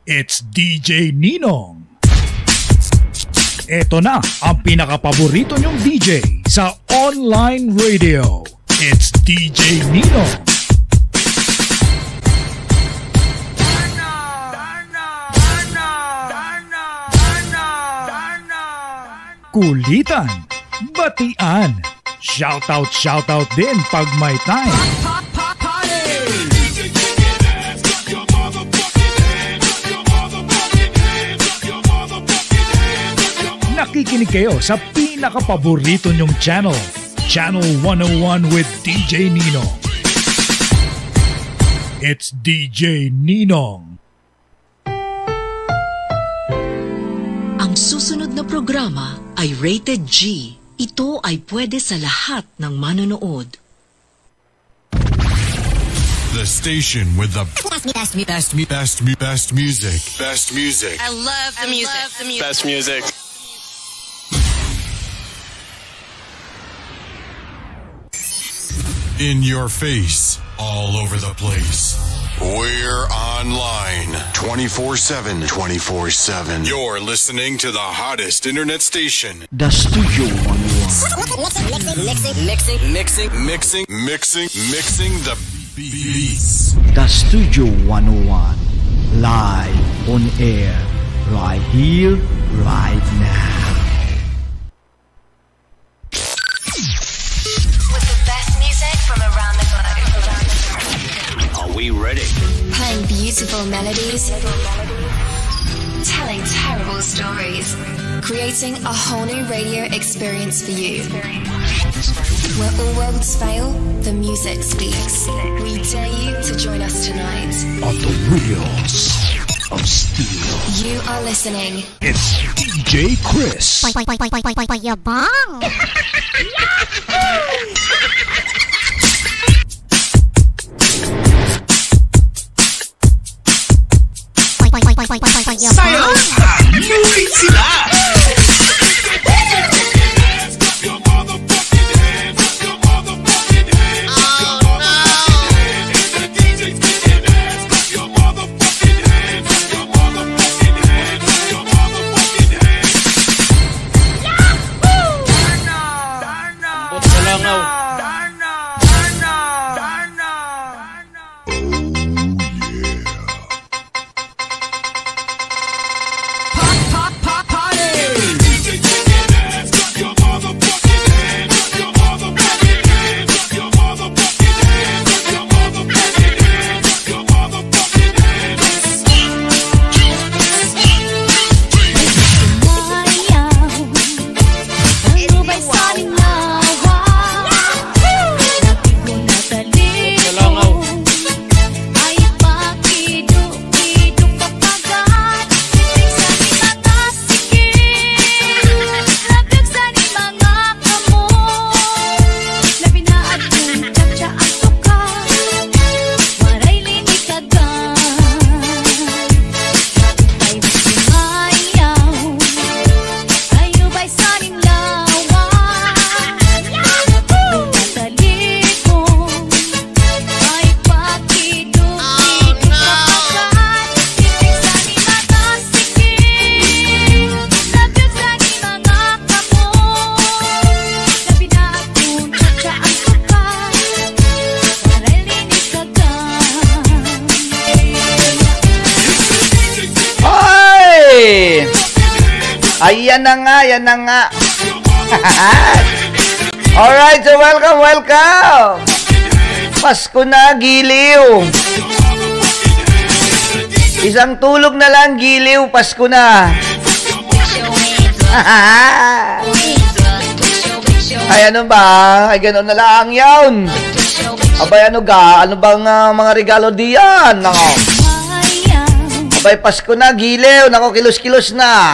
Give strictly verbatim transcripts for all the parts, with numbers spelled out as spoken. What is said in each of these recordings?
It's D J Ninong. Ito na ang pinakapaborito nyong D J sa online radio. It's D J Ninong. Kulitan, batian, shoutout shoutout din pag may time. Nakikinig kayo sa pinakapaborito nyong channel, Channel one oh one with D J Ninong. It's D J Ninong. Ang susunod na programa ay rated G. Ito ay pwede sa lahat ng manonood. The station with the best, best, best, best, best music. Best music. I love the music. Love the music. Best music. In your face, all over the place. We're online twenty-four seven. twenty-four seven. You're listening to the hottest internet station. The Studio one oh one. Mixing, mixing, mixing, Mixing, mixing, mixing the beats. The Studio one oh one. Live on air. Right here, right now. With the best music from around the globe. Are we ready? Playing beautiful melodies. Telling terrible stories. Creating a whole new radio experience for you. Where all worlds fail, the music speaks. We dare you to join us tonight. On the wheels of steel. You are listening. It's D J Chris. Yabang! Sayo! Lulit sila! Ayan na nga, yan na nga. Alright, so welcome, welcome. Pasko na, giliw. Isang tulog na lang, giliw, Pasko na. Ay, ano ba? Ay, gano'n na lang yun. Abay, ano ga? Ano bang uh, mga regalo diyan? Nako. Abay, Pasko na, giliw. Nako, kilos-kilos na.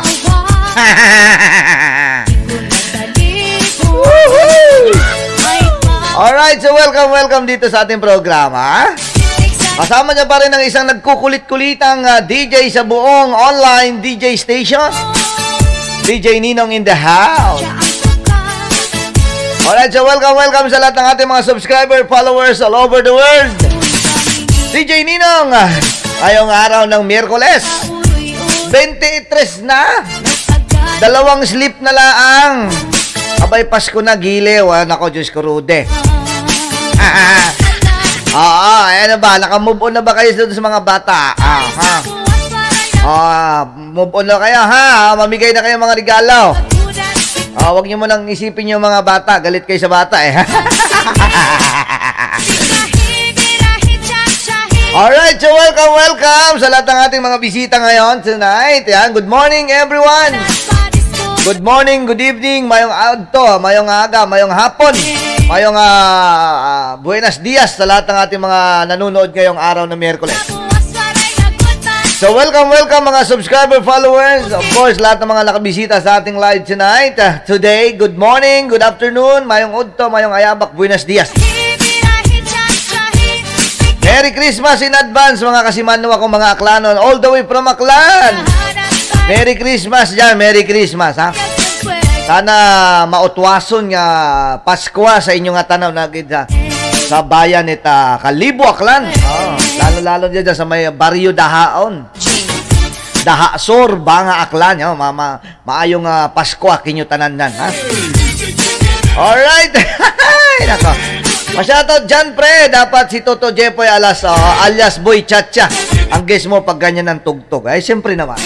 Alright, so welcome, welcome dito sa ating programa. Kasama niya pa rin ang isang nagkukulit-kulitang uh, D J sa buong online D J station, D J Ninong in the house. Alright, so welcome, welcome sa lahat ng ating mga subscriber, followers all over the world. D J Ninong, ngayong araw ng Miyerkules, twenty-three na. Dalawang slip na laang. Abay, Pasko na, giliw. Ah, nako, Diyos ko, Rude. Oo, ayan na ba? Nakamove on na ba kayo doon sa mga bata? Ah, ha? Ah, move on na kayo, ha? Mamigay na kayo mga regalo. Ah, wag niyo mo nang isipin yung mga bata. Galit kayo sa bata, eh. Alright, so welcome, welcome sa lahat ng ating mga bisita ngayon tonight. Yan, good morning everyone. Good morning, good evening, mayong adto, mayong aga, mayong hapon, mayong uh, uh, buenos dias sa lahat ng ating mga nanonood ngayong araw na Miyerkules. So welcome, welcome mga subscriber, followers, of course, lahat ng mga nakabisita sa ating live tonight. Uh, today, good morning, good afternoon, mayong udto, mayong ayabak, buenos dias. Merry Christmas in advance mga kasimanwa kong mga Aklanon, all the way from Aklan. Merry Christmas dyan, Merry Christmas, ha? Sana mautwason nga Pasko sa inyong tanaw na sa, sa bayan ita Kalibo, Aklan. Oh, lalo-lalo dyan sa may baryo Dahaon. Dahasor, Banga, Aklan. Oh, mama, maayong uh, Pasko kinyo tanan nan, ha? Alright. Nako. Masyado dyan, pre. Dapat si Toto Jepoy alas, oh, alias Boy Chacha. Ang guess mo pag ganyan ng tugtog. Ay, siyempre naman.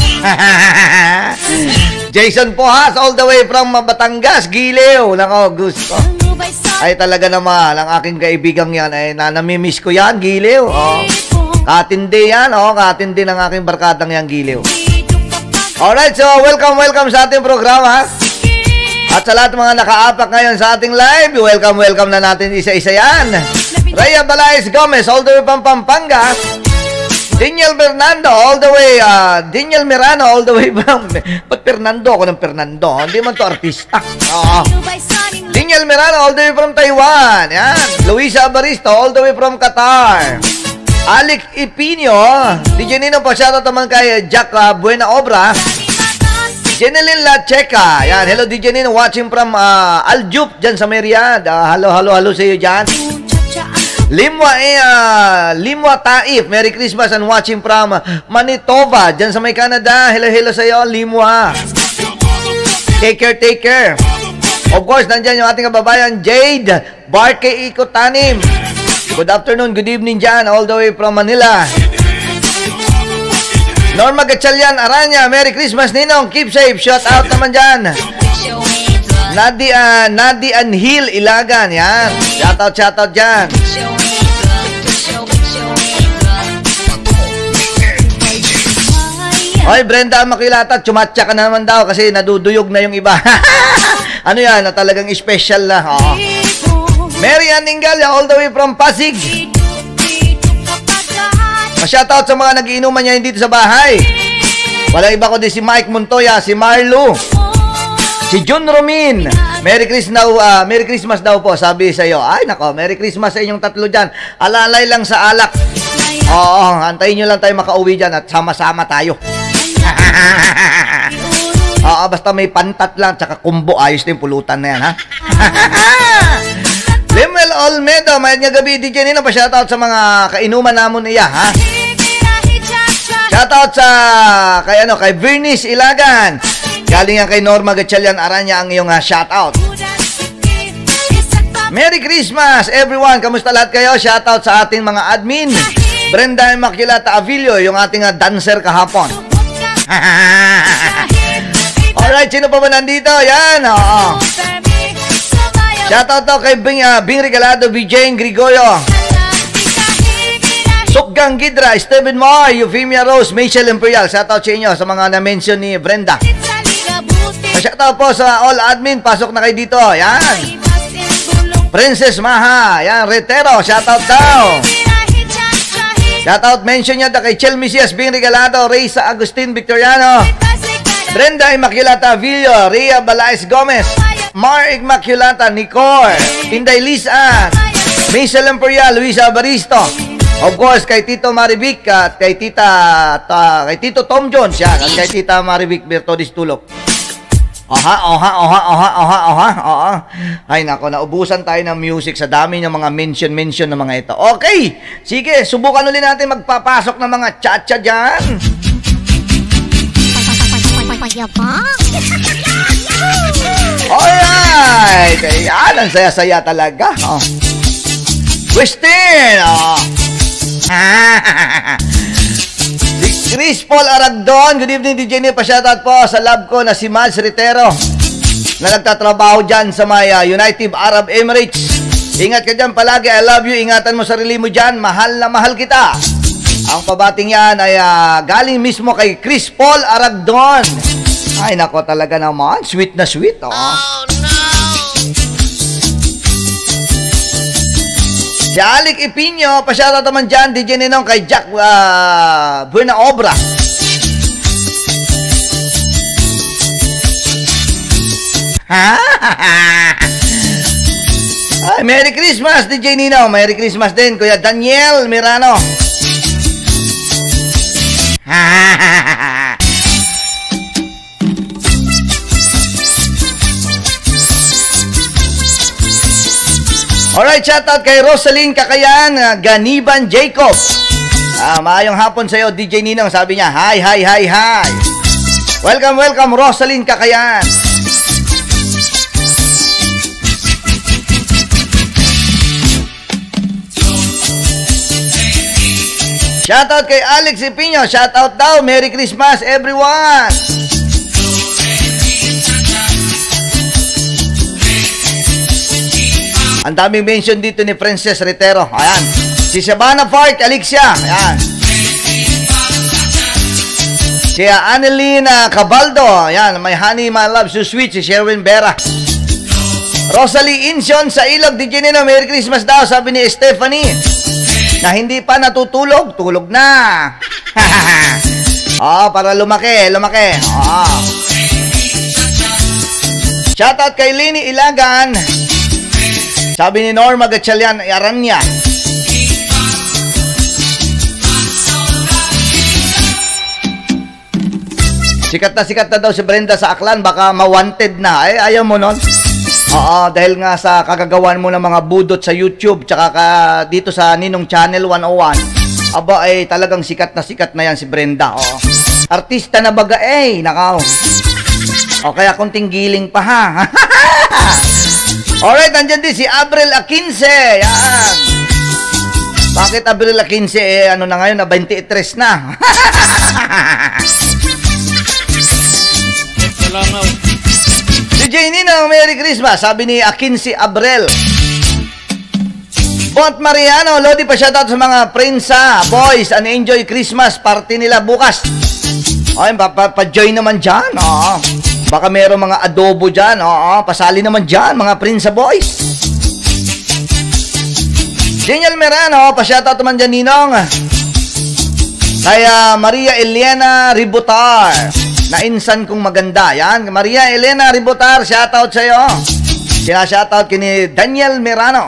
Jason Pohas, all the way from Batangas, Giliw. Nako, gusto. Ay, talaga naman. Ang aking kaibigang yan, ay na namimiss ko yan, Giliw. Oh. Katindi yan, oh. Katindi ng aking barkadang yan, Giliw. Alright, so welcome, welcome sa ating programa. At sa lahat ng mga nakaapak ngayon sa ating live, welcome, welcome na natin isa-isa yan. Rhea Balaez Gomez, all the way from Pampanga. Daniel Fernando, all the way, uh, Daniel Mirano, all the way from, ba't Fernando ako ng Fernando? Hindi man to artista. Oo. Daniel Mirano, all the way from Taiwan. Yan. Luisa Abaristo, all the way from Qatar. Alex Ipinio, D J Nino pa shoutout naman kay Jack uh, Buena Obra. Jeneline La Checa. Yan, hello D J Nino, watching from uh, Aljup, dyan sa Meriad. Uh, hello, hello, hello sa iyo dyan. Limwa, eh, uh, Limwa Taif, Merry Christmas and watching from Manitoba, dyan sa may Canada. Hello, hello sa iyo, Limwa. Take care, take care. Of course, nandyan yung ating kababayan, Jade Barke Ikotanim. Good afternoon, good evening dyan, all the way from Manila. Norma Gatchalian Aranya, Merry Christmas Ninong, keep safe, shout out naman dyan. Nadia, Nadia Anhil Ilagan, yan. Shout out, shout out dyan. Oy, Brenda Makilata, chumatcha ka naman daw kasi naduduyog na yung iba. Ano yan, na talagang special na. Oh. Mary Ann Ingalya, all the way from Pasig. Ma-shoutout sa mga nagiinuman niya dito sa bahay. Wala iba ko din si Mike Montoya, si Marlo, si Jun Romin. Merry Christmas daw, uh, Merry Christmas daw po, sabi sa iyo. Ay nako, Merry Christmas sa inyong tatlo dyan. Alalay lang sa alak. Oo, antayin nyo lang tayo makauwi dyan at sama-sama tayo. Oo, basta may pantat lang tsaka kumbo, ayos din pulutan na yan, ha? Limel Olmedo, may nga gabi D J Nino, pa shoutout sa mga kainuman namon iya, ha? Shoutout sa kay ano, kay Vernice Ilagan. Galing yan kay Norma Gatchalian Aranya ang iyong uh, shoutout. Merry Christmas everyone, kamusta lahat kayo? Shoutout sa ating mga admin. Brenda Immaculata Avilio, yung ating uh, dancer kahapon. Alright, sino pa ba nandito? Yan, oo. Shoutout to kay Bing, uh, Bing Regalado, B J Gregorio, Sukgang Gidra, Steven Moy, Euphemia Rose, Michelle Imperial. Shoutout sa inyo sa mga na-mention ni Brenda. Shoutout po sa all admin, pasok na kayo dito. Yan. Princess Maha, yan, Retero, shoutout daw. Shoutout, mention nyo kay Chel Misias, Bing Regalado, Reysa Agustin Victoriano, Brenda Immaculata Villo, Rhea Balaez Gomez, Mar Immaculata Nicor, Inday Lisa, Michelle Imperial, Luisa Baristo. Of course, kay Tito Marivic at kay Tita ta, kay Tito Tom Jones yan, at kay Tita Marivic Bertodis Tulok. Oha, oha, oha, oha, oha, oha, oha. Ay nako, naubusan tayo ng music sa dami ng mga mention-mention ng mga ito. Okay, sige, subukan ulit natin magpapasok ng mga cha-cha dyan. Payabang. Alright! Ayan, ang saya-saya talaga. Oh. Christine! Oh. Si Chris Paul Aragdon. Good evening, D J Nino. Pa-shoutout po sa love ko na si Mads Ritero na nagtatrabaho dyan sa may uh, United Arab Emirates. Ingat ka dyan palagi. I love you. Ingatan mo sarili mo dyan. Mahal na mahal kita. Ang pabating yan ay uh, galing mismo kay Chris Paul Aragdon. Ay, nako talaga naman. Sweet na sweet. Oh, oh no! Si Alec Ipinyo, pa-shoutout naman dyan, D J Ninong, kay Jack uh, Buena Obra. Ay, Merry Christmas, D J Ninong. Merry Christmas din, Kuya Daniel Mirano. Alright, shoutout kay Rosaline Kakayan, uh, Ganiban Jacob. Ah, maayong hapon sa iyo, D J Ninong. Sabi niya, hi, hi, hi, hi. Welcome, welcome, Rosaline Kakayan. Shoutout kay Alex Ipinyo. Shoutout daw. Merry Christmas, everyone. Ang daming mention dito ni Princess Ritero. Ayan. Si Shabana Park, Alexia. Ayan. Si Annelina Cabaldo. Ayan. My honey, my love, so sweet. Si Sherwin Vera. Rosalie Insion sa Ilog. D J Nino, Merry Christmas daw. Sabi ni Stephanie. Na hindi pa natutulog. Tulog na. Oh, para lumaki. Lumaki. Oh. Shoutout kay Lini Ilagan. Sabi ni Norma Gatchalian, Aranya. Sikat na sikat na daw si Brenda sa Aklan, baka ma-wanted na. Eh, ayaw mo nun? Oo, dahil nga sa kagagawan mo ng mga budot sa YouTube, tsaka ka, dito sa Ninong Channel one oh one, aba ay eh, talagang sikat na sikat na yan si Brenda. Oo. Artista na baga eh, nakaw. O kaya kunting giling pa ha. Alright, nandyan din si Abril Akinse. Yan. Bakit Abril Akinse? Eh, ano na ngayon? Na twenty-three na. Salamat. D J Nino, Merry Christmas. Sabi ni Akinse Abril. Bont Mariano, Lodi pa shoutout sa mga prinsa, boys, and enjoy Christmas party nila bukas. Ay, pa-join naman dyan. Oo. Baka mayroong mga adobo dyan. Oo, pasali naman dyan, mga Prinsa Boys. Daniel Merano, pa-shoutout naman dyan, Ninong. Kaya Maria Elena Ributar, na insan kong maganda. Yan, Maria Elena Ributar, shoutout sa'yo. Sina-shoutout kini Daniel Merano.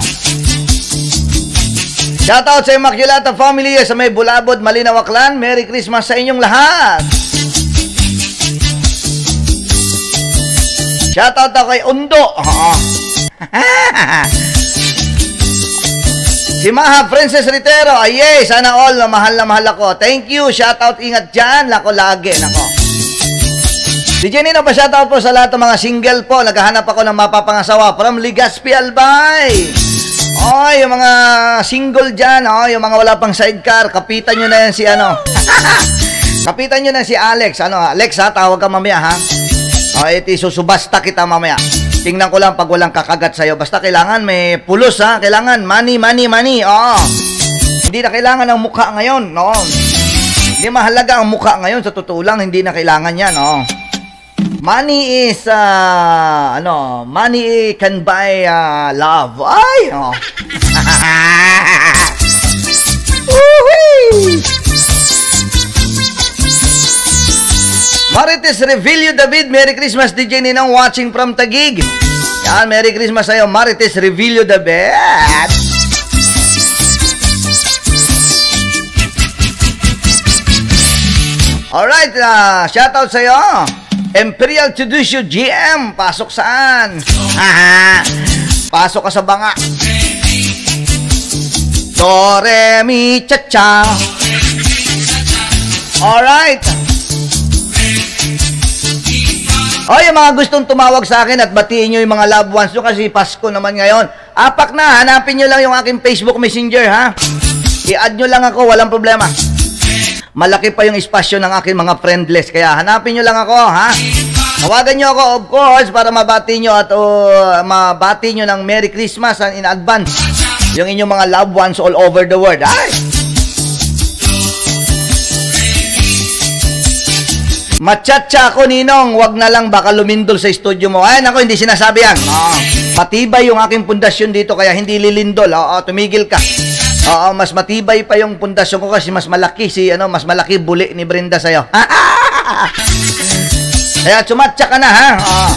Shoutout sa Immaculata Family sa may Bulabod, Malinaw, Aklan. Merry Christmas sa inyong lahat. Shoutout daw kay Undo. Oo. Si Maha Princess Ritero. Ay, yay, sana all na mahal na mahal ako. Thank you. Shoutout, ingat dyan. Lako lagi. Nako. D J Nino, pa shoutout po sa lahat ng mga single po. Naghahanap ako ng mapapangasawa from Legazpi, Albay. Oh, yung mga single dyan. Oh, yung mga wala pang sidecar. Kapitan nyo na yan si ano. Kapitan nyo na si Alex. Ano, Alex ha, tawag ka mamaya ha. O, oh, iti susubasta kita mamaya. Tingnan ko lang pag walang kakagat sa'yo. Basta kailangan may pulos, ha? Kailangan money, money, money. Oo. Hindi na kailangan ng mukha ngayon, no? Hindi mahalaga ang mukha ngayon. Sa totoo lang, hindi na kailangan yan, no? Money is, uh, ano, money can buy uh, love. Ay, oh. Woohoo! Marites Revilio David, Merry Christmas D J Ninong watching from Taguig. Yan, Merry Christmas sa'yo, Marites Revilio David. Alright, uh, shoutout sa'yo. Imperial Tudusio G M, pasok saan? Pasok ka sa banga. Do, re, mi, cha, cha. O, yung mga gustong tumawag sa akin at batiin nyo yung mga loved ones nyo kasi Pasko naman ngayon. Apak na, hanapin nyo lang yung aking Facebook Messenger, ha? I-add nyo lang ako, walang problema. Malaki pa yung espasyo ng aking mga friendless, kaya hanapin nyo lang ako, ha? Tawagan nyo ako, of course, para mabati nyo at uh, mabati nyo ng Merry Christmas in advance yung inyong mga loved ones all over the world. Ay! Machatcha ako, Ninong. Wag na lang, baka lumindol sa studio mo. Ay, nako, hindi sinasabi yan. Oh, matibay yung aking pundasyon dito, kaya hindi lilindol. Oo, tumigil ka. Oo, mas matibay pa yung pundasyon ko kasi mas malaki si, ano, mas malaki buli ni Brenda sa'yo. Kaya sumatcha ka na, ha? Oo.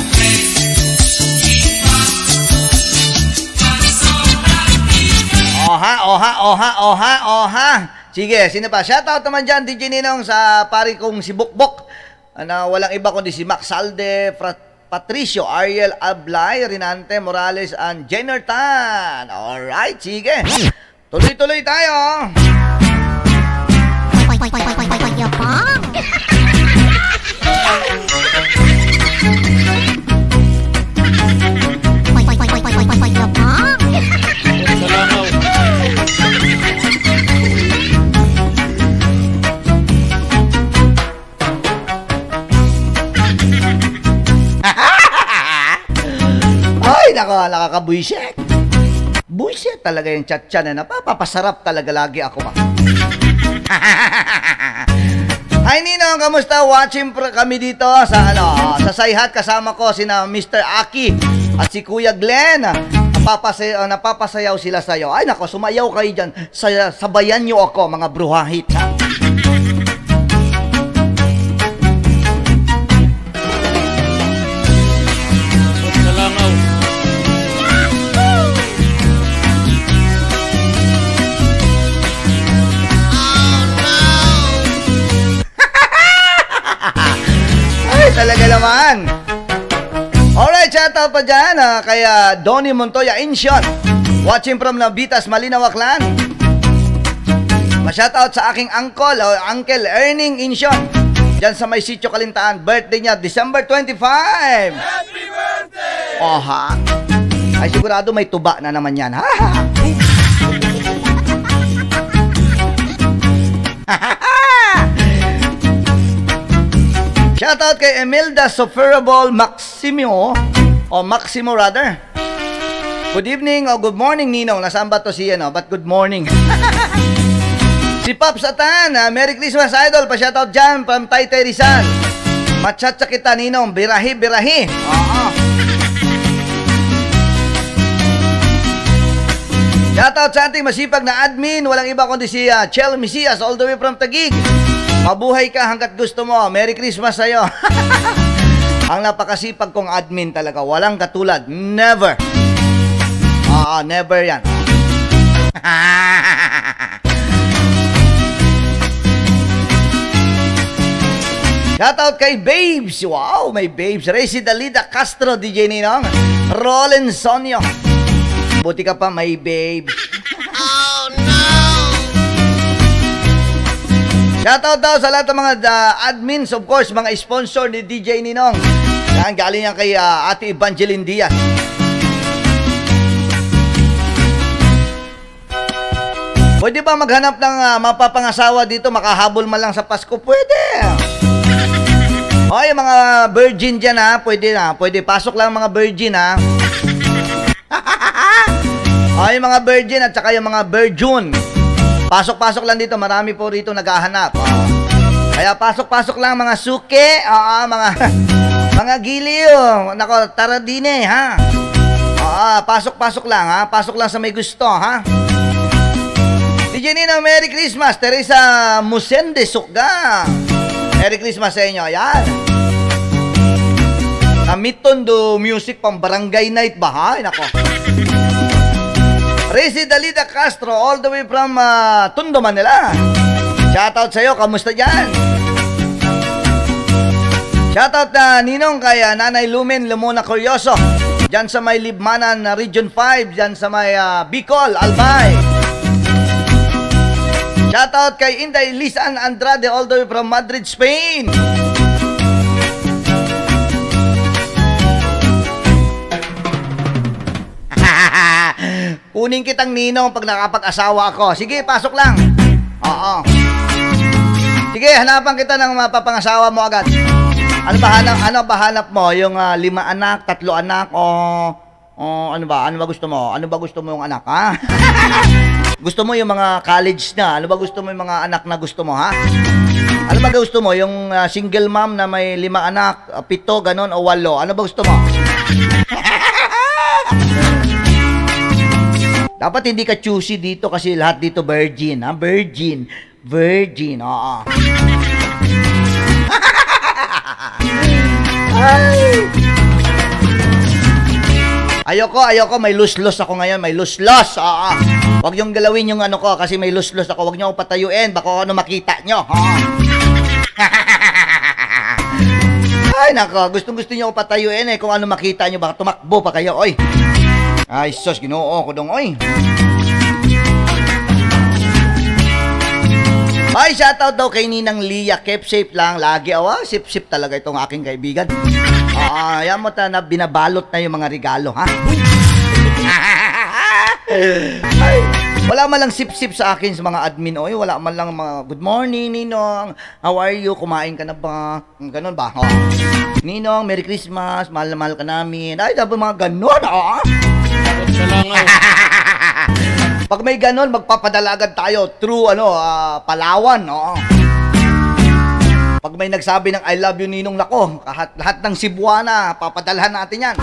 Oha, oha, oha, oha, oha. Sige, sino pa? Shoutout naman dyan, D J Ninong, sa pari kong si Bukbok. Na walang iba kundi si Max Salde, Patricio, Ariel Ablay, Rinante Morales, and Jenner Tan. Alright, sige. Tuloy-tuloy tayo. Ay, nako, nakakabuisit. Buisit talaga yung chat-chat na napapasarap talaga lagi ako. Hi Ninong, kamusta? Watching kami dito sa ano, sa Sayhat, kasama ko sina Mister Aki at si Kuya Glenn. Napapasayaw, napapasayaw sila sa'yo. Ay nako, sumayaw kayo dyan. Sabayan nyo ako, mga bruhahit. Talaga naman. Alright, shoutout pa dyan uh, kay uh, Donnie Montoya Inshon, watching from Navitas, Malinaw, Aklan. Ma-shoutout sa aking uncle o uh, Uncle Erning Inshon dyan sa may sitio Kalintaan. Birthday niya December twenty-five. Happy birthday! Oha. Ay sigurado may tuba na naman yan. Ha ha. Shoutout kay Emelda Soferable Maximo, o Maximo rather. Good evening o good morning, Ninong. Nasaan ba to siya, no? But good morning. Si Pops Atan, uh, Merry Christmas Idol. Pa-shoutout dyan from Taytay Rizal. Machatcha kita, Ninong. Birahi, birahi. Oo. Shoutout sa ating masipag na admin. Walang iba kundi si uh, Chel Misias all the way from Taguig. Mabuhay ka hanggat gusto mo. Merry Christmas sa'yo. Ang napakasipag kong admin talaga. Walang katulad. Never. Oo, never yan. Shoutout kay Babes. Wow, may Babes. Resi Dalida Castro, D J Ninong. Roland Sonyo. Buti ka pa, may Babes. Oh, no! Shoutout daw sa lahat ng mga uh, admins, of course, mga sponsor ni D J Ninong. Yan, galing yan kay uh, Ate Evangeline Diaz. Pwede ba maghanap ng uh, mapapangasawa dito, makahabol man lang sa Pasko? Pwede. O, yung mga virgin dyan ha, pwede na. Pwede, pasok lang mga virgin ha. O, yung mga virgin at saka yung mga virgin. Pasok-pasok lang dito, marami po rito naghahanap. Oh. Kaya pasok-pasok lang mga suke, oo, mga mga giliw. Nako, tara din eh, ha. Oo, pasok-pasok lang, ha. Pasok lang sa may gusto, ha. D J Nino, Merry Christmas. Teresa Musende Sukga. Merry Christmas sa inyo. Ayan. Namiton do music pang barangay night ba, ha? Nako. Resi Dalida Castro, all the way from uh, Tondo, Manila. Shoutout sa'yo, kamusta dyan? Shoutout na uh, Ninong kay uh, Nanay Lumen Lumona Curioso, dyan sa may Libmanan uh, Region five, dyan sa may uh, Bicol, Albay. Shoutout kay Inday Lisan Andrade, all the way from Madrid, Spain. Kunin kitang ninong pag nakapag-asawa ako. Sige, pasok lang. Oo. Sige, hanapan kita ng mapapangasawa mo agad. Ano ba hanap, ano ba hanap mo? Yung uh, lima anak, tatlo anak, o... Oh, ano ba? Ano ba gusto mo? Ano ba gusto mo yung anak, ha? Gusto mo yung mga college na? Ano ba gusto mo yung mga anak na gusto mo, ha? Ano ba gusto mo? Yung uh, single mom na may lima anak, uh, pito, ganon, o walo? Ano ba gusto mo? Dapat hindi ka choosy dito kasi lahat dito virgin, ha? Virgin. Virgin, oo. Ay! Ayoko, ayoko, may lus-lus ako ngayon, may lus-lus. Oo. Huwag niyong galawin yung ano ko kasi may lus-lus ako. Huwag niyo akong patayuin, baka ano makita niyo. Ay, nako, gustong-gusto niyo akong patayuin eh. Kung ano makita niyo, baka tumakbo pa kayo, oy. Ay, sus, ginoo ko dong, oy. Bye, shoutout daw kay Ninang Lia. Keep safe lang, lagi. Awa, sip-sip talaga itong aking kaibigan. Ah, uh, yan mo ta na binabalot na yung mga regalo, ha? Ay, wala man lang sip-sip sa akin sa mga admin. Oy, wala man lang mga good morning, Ninong. How are you? Kumain ka na ba? Ganon ba? Oh. Ninong, Merry Christmas. Mahal na mahal ka namin. Ay, dapat mga ganon, oh. Pag may ganon, magpapadala agad tayo through, ano, uh, Palawan, oh. Pag may nagsabi ng I love you, Ninong, nako, lahat, lahat ng Cebuana, papadalhan natin yan.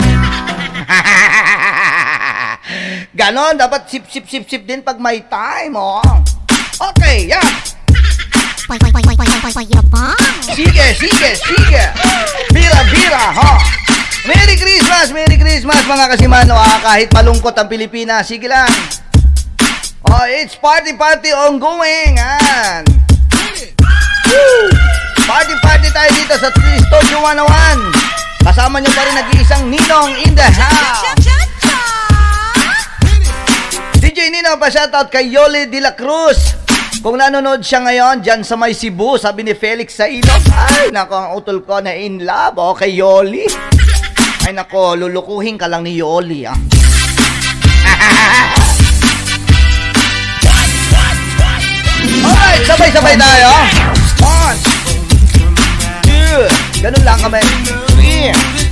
Ganon, dapat sip-sip-sip-sip din pag may time, oh. Okay, yan. Sige, sige, sige. Bira-bira, ha. Merry Christmas, Merry Christmas, mga kasimano, ah. Kahit malungkot ang Pilipinas, sige lang. Oh, it's party-party ongoing, yan. Woo! Party-party tayo dito sa Studio one oh one. Kasama nyo pa rin nag-iisang Ninong in the house. D J Ninong, pa-shoutout kay Yoli de la Cruz. Kung nanonood siya ngayon, dyan sa may Cebu, sabi ni Felix Saino. Ay, nako, ang utol ko na in love. O, kay Yoli. Ay, nako, lulukuhin ka lang ni Yoli, ah. Alright, sabay-sabay tayo. One. Ganun lang kami. Three.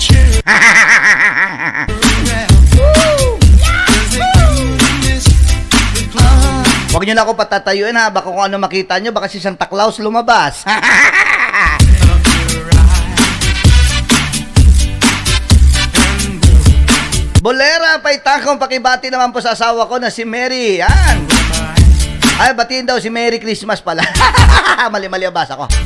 Huwag nyo na ako patatayuin, ha. Baka kung ano makita nyo, baka si Santa Claus lumabas. Bolera, paitakong pakibati naman po sa asawa ko na si Mary. Yan. Ay, batiin daw si Merry Christmas pala. Mali-mali ang basa ko.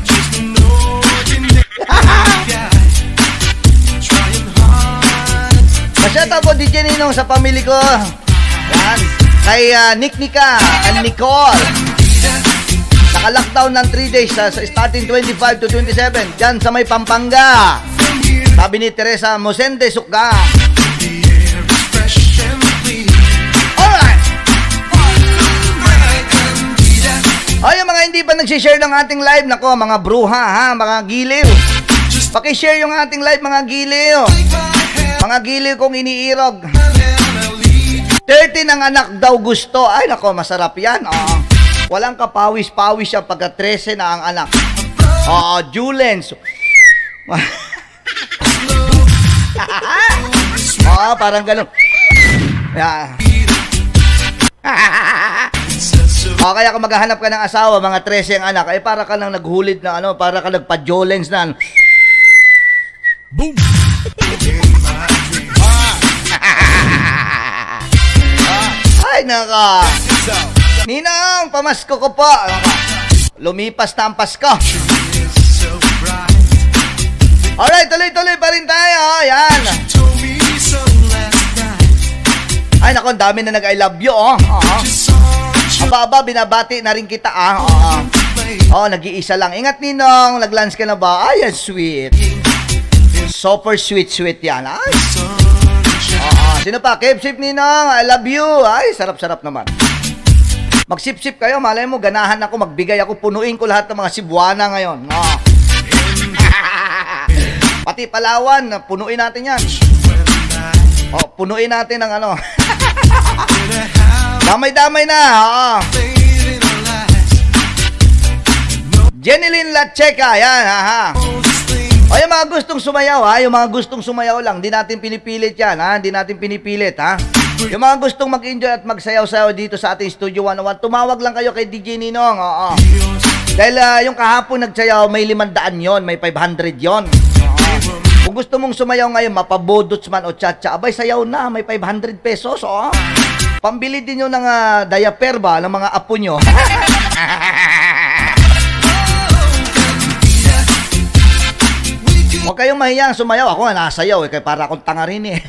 Masyata po D J Ninong sa pamilya ko. Yan. Kay uh, Nick Nika and Nicole. Naka-lockdown ng three days uh, starting twenty-five to twenty-seven. Diyan sa may Pampanga. Sabi ni Teresa Mosende Sukga. Alright. O, yung mga hindi pa nagsishare ng ating live, nako, mga bruha, ha, mga giliw. Pakishare yung ating live, mga giliw. Mga giliw kong iniirog. thirty ng anak daw gusto. Ay, nako, masarap yan. Oh. Walang kapawis-pawis siya pagka thirteen na ang anak. Oo, oh, Julens. Oo, oh, parang ganun. Yeah. O, kaya kung maghahanap ka ng asawa, mga thirteen ang anak, ay para ka nang naghulid na ano, para ka nagpa-Jolens na. Boom! Ay, naka. Ninang, pamasko ko po. Lumipas na ang Pasko. Alright, tuloy-tuloy pa rin tayo. Yan. Ay, naku, dami na nag-I love you, oh. Oo. Aba-aba, binabati na rin kita, ah. Oo. Oh, nag-iisa lang. Ingat, Ninong. Nag-lunch ka na ba? Ay, sweet. Super sweet-sweet yan. Ay. Oo. Sino pa? Keep sip, Ninong. I love you. Ay, sarap-sarap naman. Mag-sip-sip kayo. Malay mo, ganahan ako. Magbigay ako. Punuin ko lahat ng mga Cebuana ngayon. Oo. Pati Palawan. Punuin natin yan. Oh, punuin natin ng ano. Damay-damay na, oo. Jenilyn Lacheca, yan, ha. O, yung mga gustong sumayaw, ha? Yung mga gustong sumayaw lang, di natin pinipilit yan, ha? Di natin pinipilit, ha? Yung mga gustong mag-enjoy at magsayaw-sayaw dito sa ating Studio one oh one, tumawag lang kayo kay D J Ninong, oo. Dahil uh, yung kahapon nagsayaw, may limandaan yon, may five hundred yon. Kung gusto mong sumayaw ngayon, mapabodots man o tsa-tsa, abay, sayaw na, may five hundred pesos, oo. Pambili din nyo ng uh, diaper ba, ng mga apo nyo. Huwag kayong mahiyang sumayaw. Ako nga nasayaw eh, kaya para akong tanga rin eh.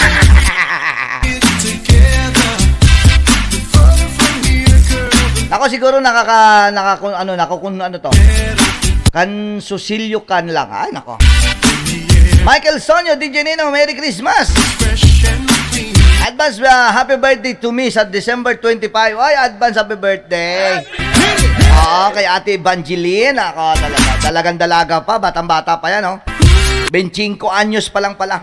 Ako siguro nakaka, nakaka, ano, nakakun, ano to? Kan susilyo kan lang. Ay, nako. Michael Sonyo, D J Nino, Merry Christmas. Advance uh, happy birthday to me sa December twenty-five. Ay, advance happy birthday. Oo, kay Ate Evangeline. Ako, talaga, talagang dalaga pa. Batang-bata pa yan, oh. twenty-five anyos pa lang pala.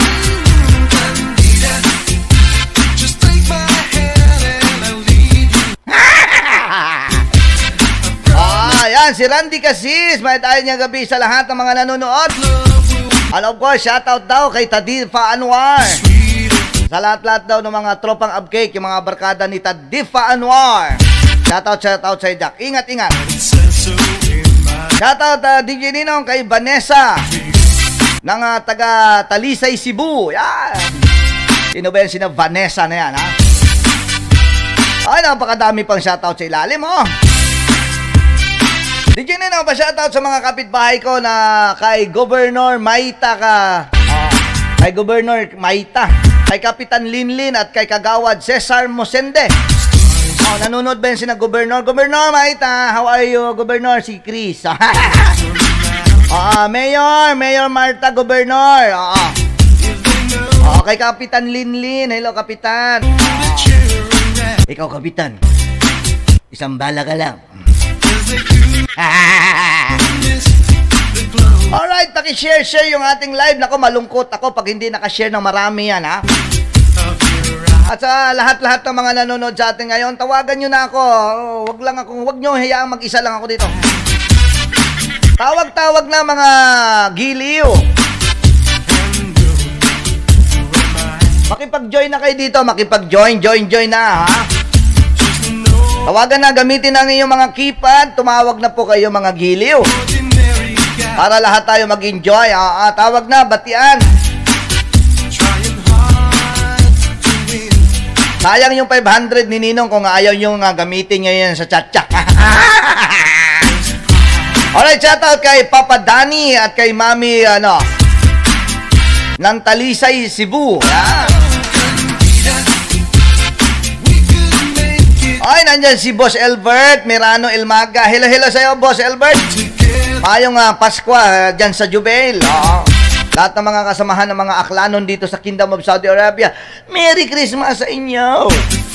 Ah, yan, si Randy Casis. May tayo niya gabi sa lahat ng mga nanonood. And of course, shoutout daw kay Tadifa Anwar. Sa lahat-lahat daw ng mga tropang upcake, yung mga barkada ni Tadifa Anwar. Shoutout, shoutout sa Jack. Ingat, ingat. Shoutout uh, D J Ninong kay Vanessa ng uh, taga Talisay, Cebu. Yan. Sino ba yan? Sina Vanessa na yan, ha? Ay, napakadami pang shoutout sa ilalim, oh. D J Ninong, pa-shoutout sa mga kapitbahay ko na kay Governor Maita ka. Oh, kay Governor Maita. Kay Kapitan Linlin at kay Kagawad Cesar Mosende. Oh, nanonood ba yan sina Governor? Governor Maita, how are you? Governor, si Chris. Ah, Mayor, Mayor Marta, Governor. Oo. Oh, kay Kapitan Linlin. Hello, Kapitan. Oh. Ikaw, Kapitan. Isang bala ka lang. Alright, paki-share-share yung ating live. Nako, malungkot ako pag hindi nakashare ng marami yan, ha? At sa lahat-lahat ng mga nanonood sa atin ngayon, tawagan nyo na ako. Oh, wag lang ako, wag nyo hayaang mag-isa lang ako dito. Tawag-tawag na mga giliw. Makipag-join na kayo dito, makipag-join, join, join na, ha? Tawagan na, gamitin ang iyong mga keypad, tumawag na po kayo mga giliw. Para lahat tayo mag-enjoy, ha? Tawag na, batian. Sayang yung five hundred ni Ninong kung ayaw nyo nga gamitin nyo yan sa chat-chat. Alright, shoutout kay Papa Danny at kay Mami, ano, ng Talisay, Cebu. Yan. Ay, nandyan si Boss Albert Mirano Ilmaga. Hello, hello sa'yo, Boss Albert. Mayong uh, Pasko uh, dyan sa Jubail. Oo. Lahat ng mga kasamahan ng mga aklanon dito sa Kingdom of Saudi Arabia, Merry Christmas sa inyo!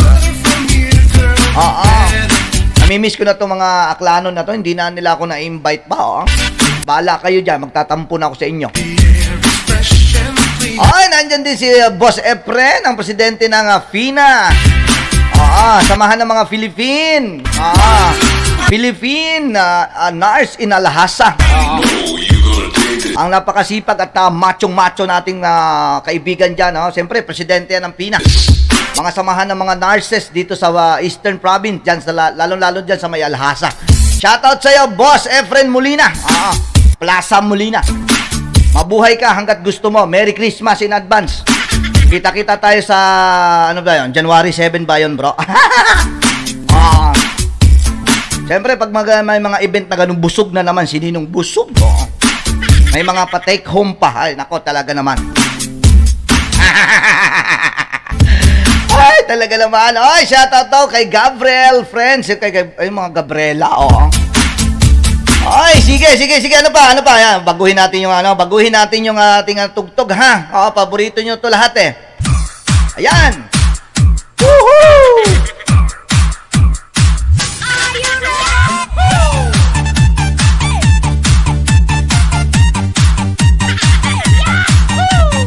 Oo. Namimiss ko na itong mga aklanon na to. Hindi na nila ako na-invite pa. Oh. Bahala kayo dyan. Magtatampo na ako sa inyo. Ay, nandyan din si uh, Boss Efren, ang presidente ng uh, FINA. Oo, samahan ng mga Philippine. Oo. Philippine uh, uh, Nurse in Alhasa. Oo. Ang napakasipag at uh, machong-macho nating uh, kaibigan dyan. Oh. Siyempre, presidente yan ng PINA. Mga samahan ng mga nurses dito sa uh, Eastern Province, dyan, sa, lalo-lalo dyan sa may Alhasa. Shoutout sa'yo, Boss Efren Molina. Ah, Plaza Molina. Mabuhay ka hanggat gusto mo. Merry Christmas in advance. Kita-kita tayo sa, ano ba yun? January seven ba yun, bro? Ah. Siyempre, pag mag, may mga event na ganun, busog na naman. Si Ninong busog. Oh. May mga pa-take home pa. Ay, nako, talaga naman. Ay, talaga naman. Ay, shoutout daw kay Gabriel, friends. Kay, kay ay, mga Gabriela, oh. Ay, sige, sige, sige. Ano pa? Ano pa? Yan, baguhin natin yung ano, baguhin natin yung ating uh, tugtog, ha? Oh, paborito nyo to lahat, eh. Ayan. Woohoo!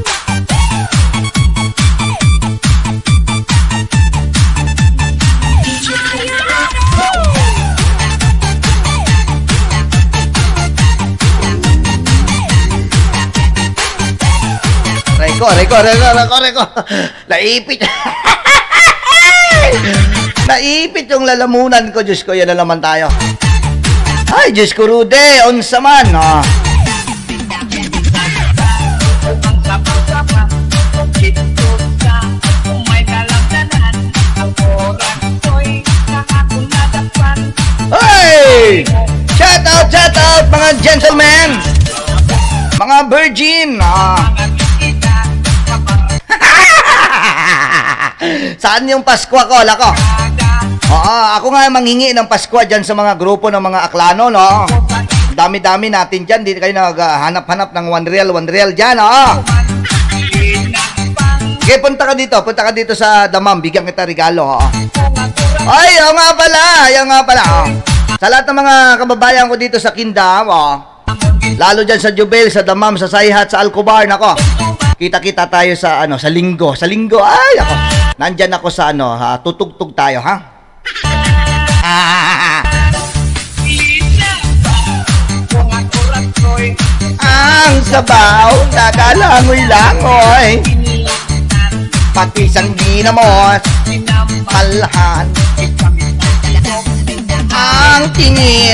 D ko, aray ko, aray ko, aray ko, aray ko. Naipit. Naipit yung lalamunan ko. Diyos ko, yan na naman tayo. Ay, Diyos ko, Rude. Unsa man, oh. Hey! Shout out, shout out, mga gentlemen! Mga virgin! Ah. Saan yung Pasko ko, lako? Oo, ako nga manghingi ng Pasko dyan sa mga grupo ng mga aklano, no? Dami-dami natin dyan, di kayo naghanap-hanap ng one real, one real dyan, no? Okay, punta ka dito, punta ka dito sa Damam, bigyan kita regalo, oh. Ay, oo nga pala, ayaw nga pala, oh. Sa lahat ng mga kababayan ko dito sa Kindam, oh. Lalo dyan sa Jubel, sa Damam, sa Sayhat, sa Alcobar, nako. Kita-kita tayo sa, ano, sa Linggo, sa Linggo, ay, ako. Nandyan ako sa, ano, ha, tutugtog tayo, ha? Ah. Ang sabaw, nakalangoy-langoy. Pati sang ginamos, malhan. Ang tingin,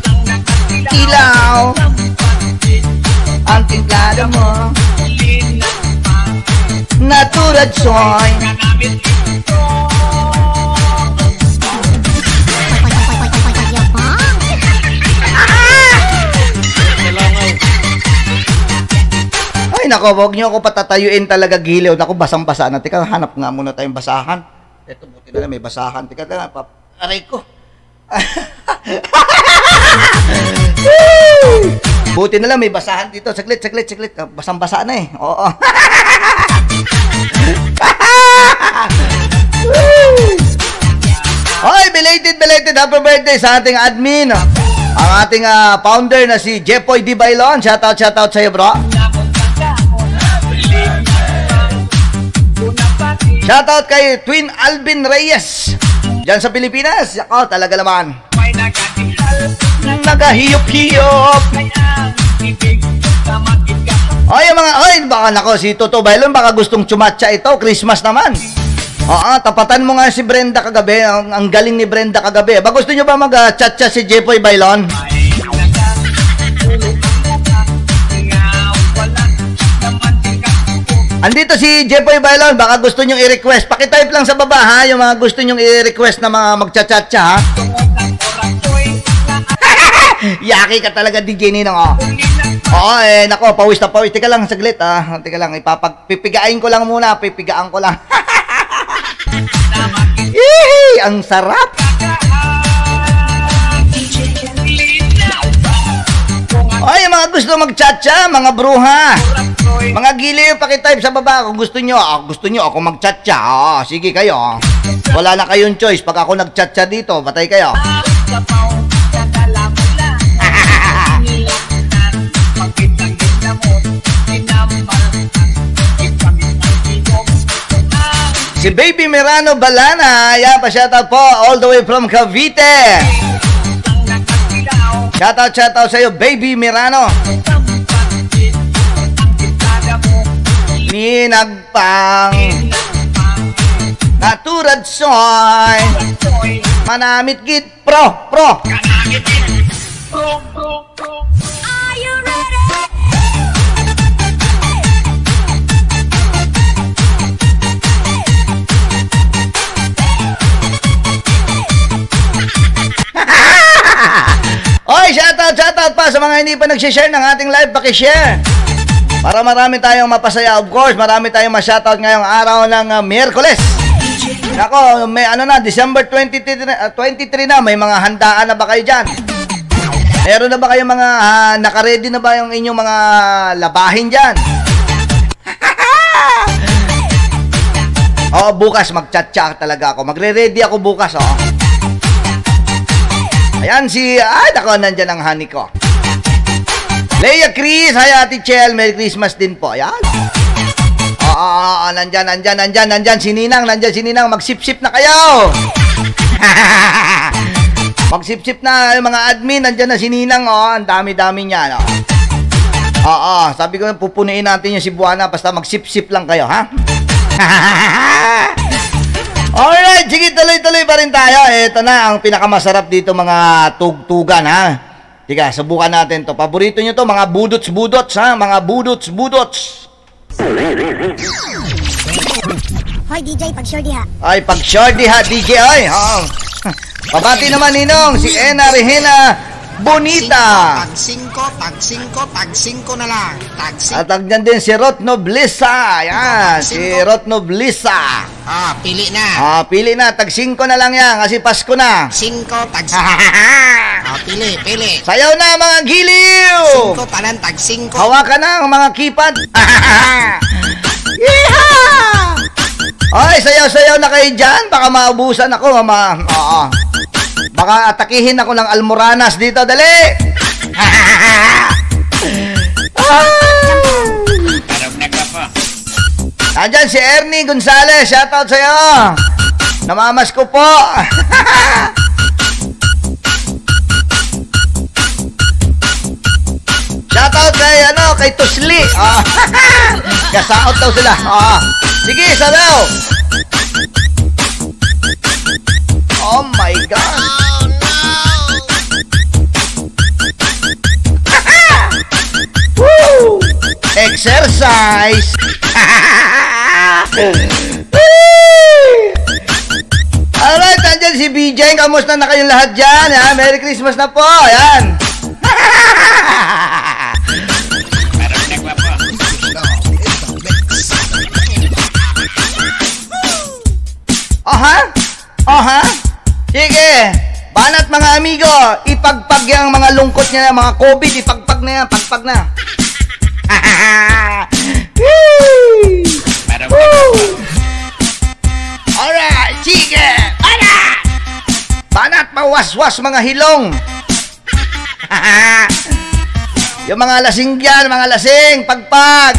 ilaw. Ang tinglada mo, naturad soy. Ay, nako, huwag niyo ako patatayuin talaga giliw. Nako, basang-basa na. Tika, hanap nga muna tayong basahan. Ito, buti na lang, may basahan. Tika, tika, pap... Aray ko. Buti na lang, may basahan dito. Saglit, saglit, saglit. Basang-basa na eh. Oo. Hoy, belated, belated. Happy birthday sa ating admin. Ang ating uh, founder na si Jepoy Di Bailon. Shoutout, shoutout sa'yo, bro. Shoutout kay Twin Alvin Reyes diyan sa Pilipinas. Ako, talaga naman. Nagahiyop-hiyop. Oy, mga, oy, baka nako, si Toto Bailon, baka gustong chumatcha ito. Christmas naman. Oo, tapatan mo nga si Brenda kagabi. Ang, ang galing ni Brenda kagabi. Ba, gusto nyo ba mag-chatcha si Jepoy Bailon? Andito si Jepoy Bailon, baka gusto nyong i-request. Pakitype lang sa baba, ha, yung mga gusto nyong i-request na mga magchat-chat-cha, ha. Yaki ka talaga, D J Ninong, oh. Oo, eh, nako, pawis na pawis. Tika lang, saglit, ha. Tika lang, ipapag... Pipigain ko lang muna, pipigaan ko lang. Yee, ang sarap. Ay, mga gusto mag-chat-cha, mga bruha. Mga giliw, pakitype sa baba kung gusto nyo. Ako, gusto nyo ako mag-chat-cha. Oh, sige kayo. Wala na kayong choice. Pag ako nag-chat-cha dito, batay kayo. Si Baby Mirano Balana. Yan, pa-shoutout po all the way from Cavite. Shoutout, shoutout sa'yo, Baby Mirano. Ninagpang naturad soy. Manamit git pro, pro. Are you ready? Oy, shoutout, shoutout pa sa mga hindi pa nag-share ng ating live, paki-share. Para marami tayong mapasaya. Of course, marami tayong ma-shoutout ngayong araw ng uh, Miyerkules. Nako, may ano na, December twenty-three na, may mga handaan na ba kayo dyan? Meron na ba kayong mga, uh, naka-ready na ba yung inyong mga labahin dyan? Oo, bukas mag-chat-chat talaga ako. Magre-ready ako bukas, oh. Ayan si, ay, nako, nandyan ang honey ko. Leia Chris, hi Ate Chel, Merry Christmas din po. Ayan. Oo, oh, oh, nandyan, nandyan, nandyan, nandyan si Ninang, nandyan si Ninang, magsip-sip na kayo. Magsip-sip na yung mga admin, nandyan na si Ninang, oh, ang dami-dami niya, no. Oo, sabi ko, pupunuin natin yung Cebuana, basta magsip-sip lang kayo, ha? Alright, sige, tuloy-tuloy pa rin tayo. Ito na ang pinakamasarap dito, mga tugtugan, ha? Tiga, subukan natin to. Paborito nyo to, mga budots-budots, ha? Mga budots-budots. Hoy, D J, pag-sure diha. Ay, pag-sure diha, D J, ay. Oo. Pabati naman, Ninong, si Ena Regina Bonita. Tag singko, tag singko, tag singko na lang. Tag singko. At tag dyan din si Rot Noblisa. Ayan, si Rot Noblisa. Ah, pili na. Ah, pili na. Tag singko na lang yan kasi Pasko na. Singko, tag singko. Ah, pili, pili. Sayaw na mga giliw. Singko pa lang, tag singko. Hawakan na ang mga keypad. Yeehaw! Ay, sayaw-sayaw na kayo dyan. Baka maubusan ako. Ma Oo. Baka atakihin ako ng almoranas dito. Dali! Nandyan si Ernie Gonzalez. Shoutout sa'yo. Namamas ko po. Shoutout kay, ano, kay Tusli. Oh. Kasaot daw sila. Oh. Sige, sabaw. Oh my God. Oh no. Woo! Exercise. Alright, andyan si B J. Kamusta na kayong lahat dyan? Ha? Merry Christmas na po. Ayan. Oh ha? Oh ha? Sige. Banat mga amigo, ipagpag yung mga lungkot niya, mga COVID, ipagpag na yan, pagpag na. Alright, sige. Banat! Banat, mawaswas mga hilong. Yung mga lasing dyan, mga lasing, pagpag.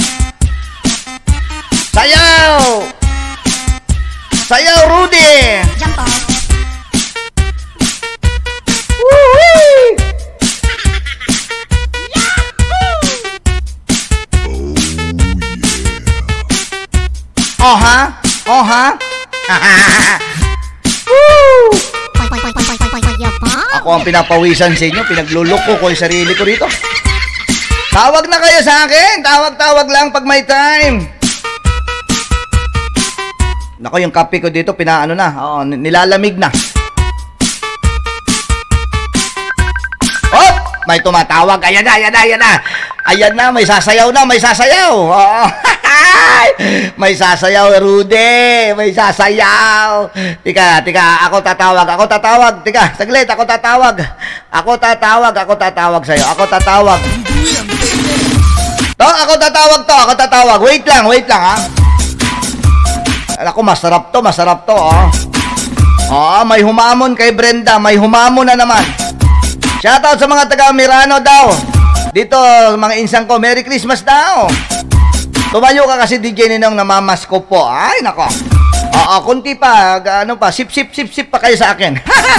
Sayaw! Sayaw, Rudy! Jump on. Woo-wee! Oh ha? Oh ha? Woo! Ako ang pinapawisan sa inyo, pinagluloko ko yung sarili ko rito. Tawag na kayo sa akin, tawag-tawag lang pag may time. Nako, yung kape ko dito, pinaano na, oo, nilalamig na. Oh! May tumatawag, ayan na, ayan na, ayan na. Ayan na, may sasayaw na, may sasayaw. Oo. May sasayaw, Rudy. May sasayaw. Tika, tika, ako tatawag, ako tatawag. Tika, saglit, ako tatawag. Ako tatawag, ako tatawag sa'yo. Ako tatawag. To, ako tatawag to, ako tatawag. Wait lang, wait lang, ha. Ako, masarap to, masarap to, oh. Oh, may humamon kay Brenda, may humamon na naman. Shoutout sa mga taga Mirano daw. Dito, mga insang ko, Merry Christmas daw. Tumayo ka kasi D J Ninong, namamas ko po. Ay, nako. Oo, kunti pa, ano pa, sip, sip, sip, sip pa kayo sa akin.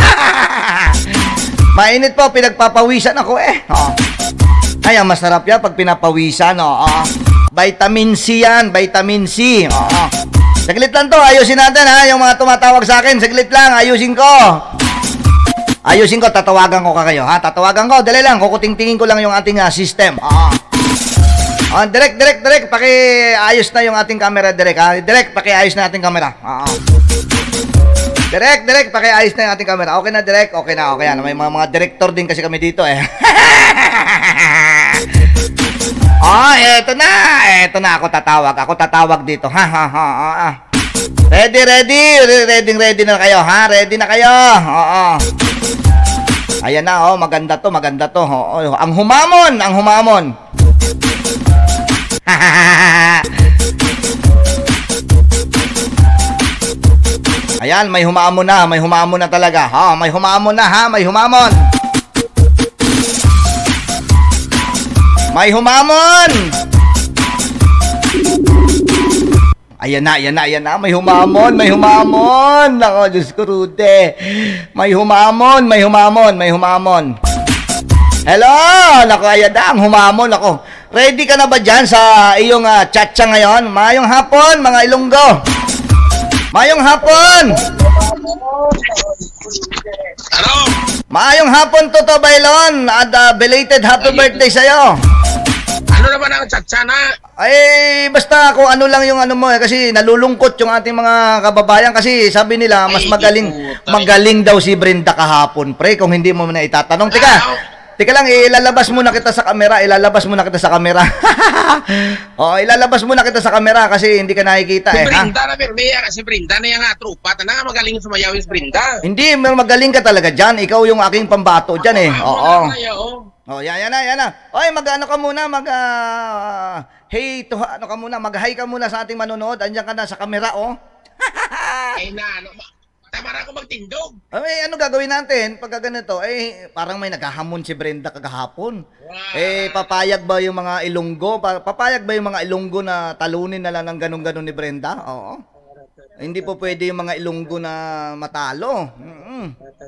Mainit po, pinagpapawisan ako eh. Oo. Ay, ang masarap yan pag pinapawisan, oo. Vitamin C yan, vitamin C. Oo. Saglit lang to, ayusin natin ha, yung mga tumatawag sa akin, saglit lang, ayusin ko. Ayusin ko, tatawagan ko ka kayo ha, tatawagan ko, dali lang, kukuting-tingin ko lang yung ating uh, system. Oo. Oh, direct, direct, direct, paki-ayos na yung ating camera, direct ha, direct, paki-ayos na ating camera. Oo. Direct, direct, paki-ayos na yung ating camera, okay na direct, okay na, okay na, may mga, mga director din kasi kami dito eh. Oh, eto na. Eto na, ako tatawag. Ako tatawag dito. Ha, ha, ha, ha. Ready, ready. Ready, ready na kayo, ha? Ready na kayo. Oo. Ayan na, oh. Maganda to, maganda to. Oh, ang humamon, ang humamon. Ayan, may humamon na. May humamon na talaga. Ha, may humamon na, ha? May humamon. May humamon! Ayan na, ayan na, ayan na. May humamon, may humamon. Nako, Diyos ko, Rude. May humamon, may humamon, may humamon. Hello! Nako, ayan na, ang humamon. Nako, ready ka na ba dyan sa iyong uh, chatcha ngayon? Mayong hapon, mga Ilonggo. Mayong hapon. Ano? Mayong hapon, Toto Bailon. At uh, belated happy birthday sa'yo. Ano naman ang chatcha na? Ay, basta kung ano lang yung ano mo eh. Kasi nalulungkot yung ating mga kababayan. Kasi sabi nila, mas magaling magaling daw si Brenda kahapon, pre. Kung hindi mo na itatanong. Teka, teka lang, ilalabas muna kita sa camera. Ilalabas muna kita sa camera. Oo, ilalabas muna kita sa camera kasi hindi ka nakikita si eh. Brenda ha? na, Bermea. Si Brenda na yung nga trupa. Tanda nga magaling sumayawin si Brenda. Hindi, magaling ka talaga dyan. Ikaw yung aking pambato dyan eh. Oo. Oh, yan, yan na, yan na. Oy, mag-ano ka muna, mag, uh, hey, to, ano ka muna, mag-hi ka muna sa ating manonood. Andiyan ka na sa camera, oh. Ay na, ano, tama na ako magtindog. Ay, ano gagawin natin pagka ganito? Eh, parang may naghahamon si Brenda kagahapon. Wow. Eh, papayag ba yung mga Ilonggo? Papayag ba yung mga Ilonggo na talunin na lang ng ganun-ganun ni Brenda? Oo. Hindi po pwede yung mga Ilonggo na matalo. Mm-hmm.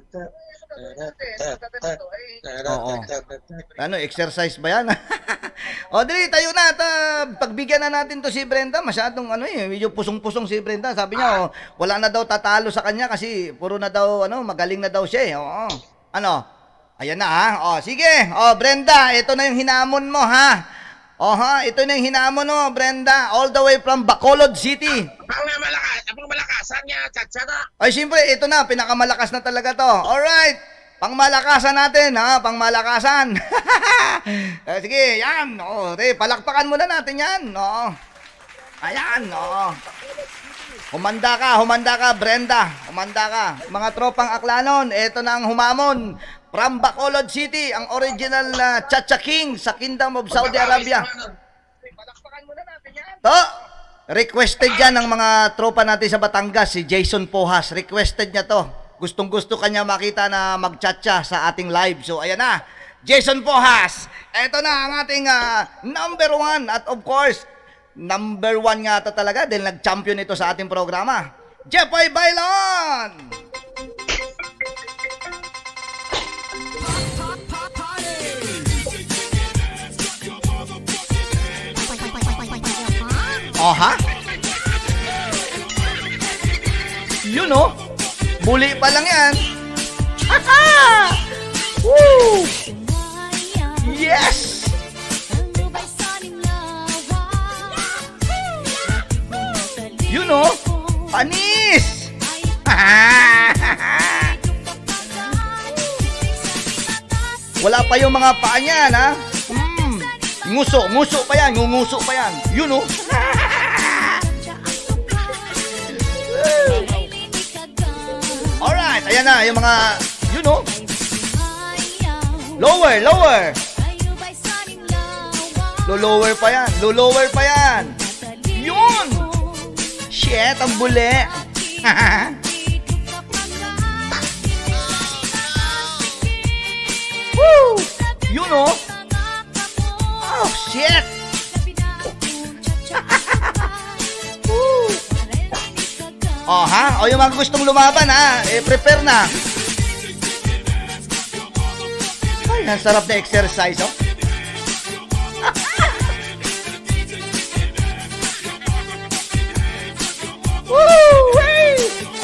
Oo. Ano, exercise ba yan? O, dali, tayo na. At, uh, pagbigyan na natin to si Brenda. Masyadong, ano eh, medyo pusong-pusong si Brenda. Sabi niya, oh, wala na daw tatalo sa kanya kasi puro na daw, ano, magaling na daw siya eh. Oo. Ano? Ayan na, ha? O, sige. O, Brenda, ito na yung hinamon mo, ha? O, ha? Ito na yung hinamon mo, Brenda. All the way from Bacolod City. Pang malakas, pang malakasan niya, chatcha na. Ay, siyempre, ito na, pinakamalakas na talaga to. Alright, pangmalakasan natin, ha? Pangmalakasan. eh, sige, yan. O, okay, palakpakan muna natin yan. O. Ayan, o. Humanda ka, humanda ka, Brenda. Humanda ka. Mga tropang aklanon, ito na ang humamon. From Bacolod City, ang original uh, Chacha King sa Kingdom of Saudi Arabia. To, requested yan ng mga tropa natin sa Batangas, si Jason Pohas. Requested niya to. Gustong gusto kanya makita na mag-chacha sa ating live. So, ayan na. Jason Pohas. Ito na ang ating uh, number one. At of course, number one nga ito talaga dahil nag-champion ito sa ating programa. Jepoy Bailon! Oh, ha? Yun, oh. Buli pa lang yan. Aha! Woo! Yes! Yun, oh. Panis! Wala pa yung mga paa niyan, ha? Mm. Nguso, nguso pa yan. Ngunguso pa yan. Yun, oh. Alright, ayan na, yung mga, you know, lower, lower. Lo-lower pa yan, lo-lower pa yan. Yun! Shit, ang buli. Woo! Yun, oh. Oh, shit. Oh, ha? O yung mga gustong lumaban, ha? Eh, prepare na. Ay, ang sarap na exercise, oh. Woo! Hey!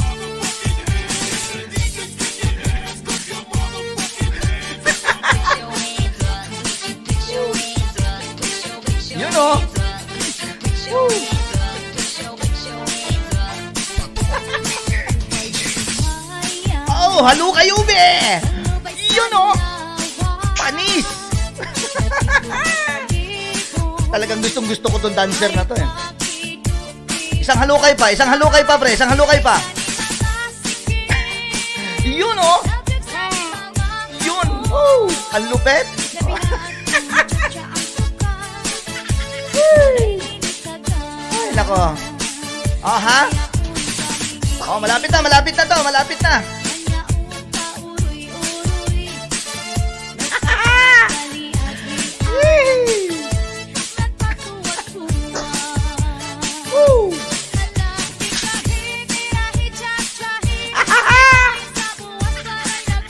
Yun, oh. Woo! Oh, halo kayo, be! Yun, oh! Panis! Talagang gustong gusto ko tong dancer na to, eh. Isang halukay pa, isang halukay pa, pre. Isang halukay pa. Yun, oh! Yun! Oh! Ang lupet! Ay, nako. Oh, ha? Oh, malapit na, malapit na to, malapit na.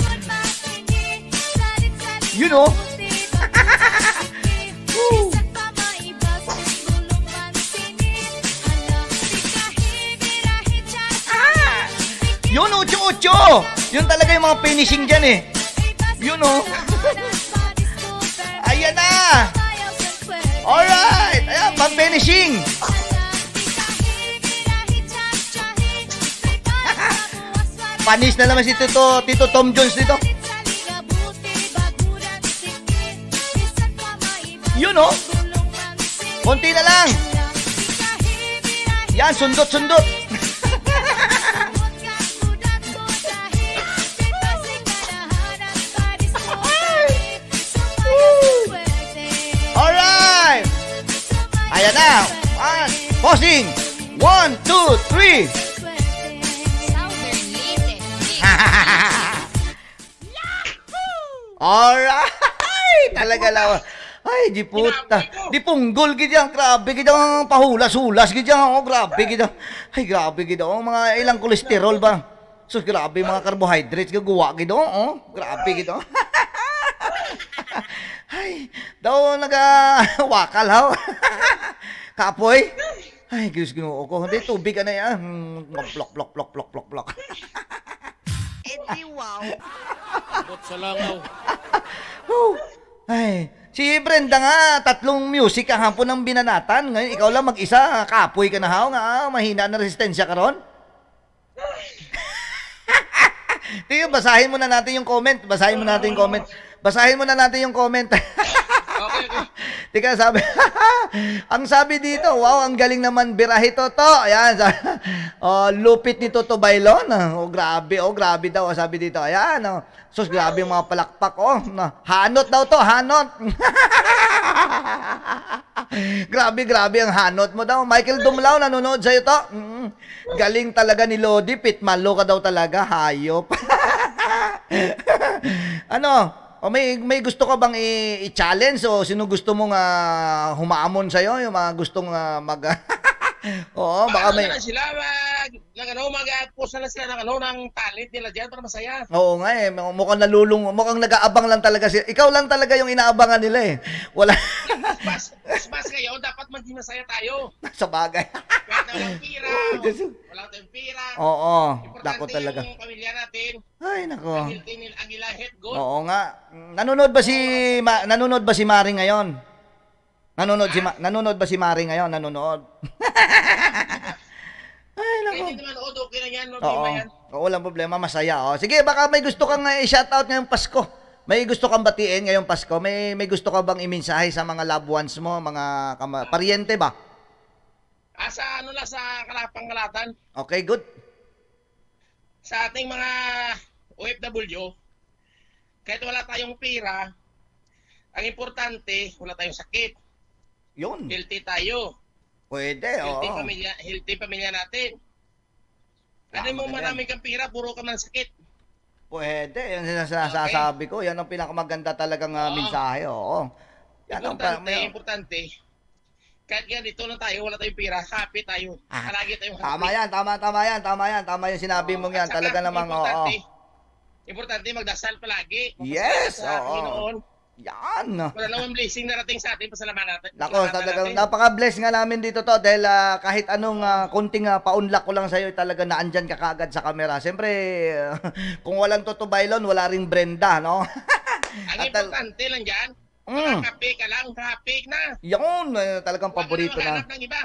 You know? Chucho! Yun talaga yung mga finishing dyan eh. Yun oh. Ayan na! Alright! Ayan, pang finishing! Panis na naman si Tito, Tito Tom Jones dito. Yun oh. Konti na lang. Yan, sundot-sundot. Alright. Ayan na. One. Posing. One, two, three. Alright! Talaga lang. Ay, di puta. Di punggol gidyan. Grabe gidyan. Pahulas-hulas gidyan. Oh, grabe gidyan. Ay, grabe gidyan. Oh, mga ilang kolesterol ba? So, grabe mga carbohydrates. Gagawa gidyan. Oh, grabe gidyan. Ay, daw naga-wakal ha. Kapoy. Ay, Diyos ginoo ko. Hindi, tubig ka na yan. Plok, plok, plok, plok, plok, plok. Edi wow. Abot sa langaw. Oh. Ay, si Brenda nga, tatlong music kahapon ng binanatan. Ngayon, ikaw lang mag-isa, kapoy ka na haw nga, mahina na resistensya ka ron. Tingnan, basahin muna natin yung comment. Basahin muna natin yung comment. Basahin muna natin yung comment. Okay, okay. Tika, sabi, ang sabi dito, wow, ang galing naman birahe Toto. Ayan, sabi, oh, lupit ni Toto Bailon. Oh, grabe, oh, grabe daw, sabi dito. Ayan, oh. Sus, grabe yung mga palakpak, oh. Hanot daw to, hanot. Grabe, grabe ang hanot mo daw. Michael Dumlao, nanonood sa'yo to. Mm, galing talaga ni Lodi, pitmalo ka daw talaga, hayop. Ano? O may may gusto ka bang i-challenge o sino gusto mong uh, humaamon sa iyo, yung mga gustong uh, mag Oo, baka may na sila mag ano mag-post na sila ng ano ng talent nila diyan para masaya. Oo nga eh, mukhang nalulung, mukhang nag-aabang lang talaga sila. Ikaw lang talaga yung inaabangan nila eh. Wala. Mas mas ngayon dapat maging masaya tayo. Sa bagay. Kahit walang pira. Walang tayong pira. Oo, dako talaga. Yung pamilya natin. Ay, nako. Ang ilahet goal. Oo nga. Nanonood ba si ma, nanonood ba si Mari ngayon? Nanonood si ma, nanonood ba si Mari ngayon? Nanonood. Ay, nako. Hindi naman okay na yan, oo, yan. Oo, walang problema, masaya. Oh. Sige, baka may gusto kang uh, i-shoutout ngayong Pasko. May gusto kang batiin ngayong Pasko. May may gusto ka bang imensahe sa mga loved ones mo, mga kama, pariente ba? Ah, sa ano lang, sa Kalapang-Kalatan. Okay, good. Sa ating mga O F W, kahit wala tayong pira, ang importante, wala tayong sakit. Yun. Healthy tayo. Pwede, oo. Healthy pamilya, healthy pamilya natin. Ano mo maraming kang pira, puro ka man sakit. Pwede, yan ang sinasabi ko. Yan ang pinakamaganda talagang uh, mensahe, oo. Yan importante, ang may... importante. Kahit yan, dito lang tayo, wala tayong pira, happy tayo. Ah, palagi tayong happy. Tama yan, tama, tama yan, tama yan. Tama yung sinabi mong yan. Talaga namang, oo. Importante, magdasal palagi. Yes, sa oo. Panginoon. Yan. Wala namang blessing narating sa atin, pasalamat natin. Nako, talagang napaka-bless nga namin dito to dahil uh, kahit anong uh, kunting uh, paunlak ko lang sa'yo, talaga naandyan ka kaagad sa camera. Siyempre, uh, kung walang Toto Bailon, wala ring Brenda, no? Ang At, importante lang dyan, mm. happy ka lang, happy na. Yun, uh, talagang paborito na. Wala ng iba.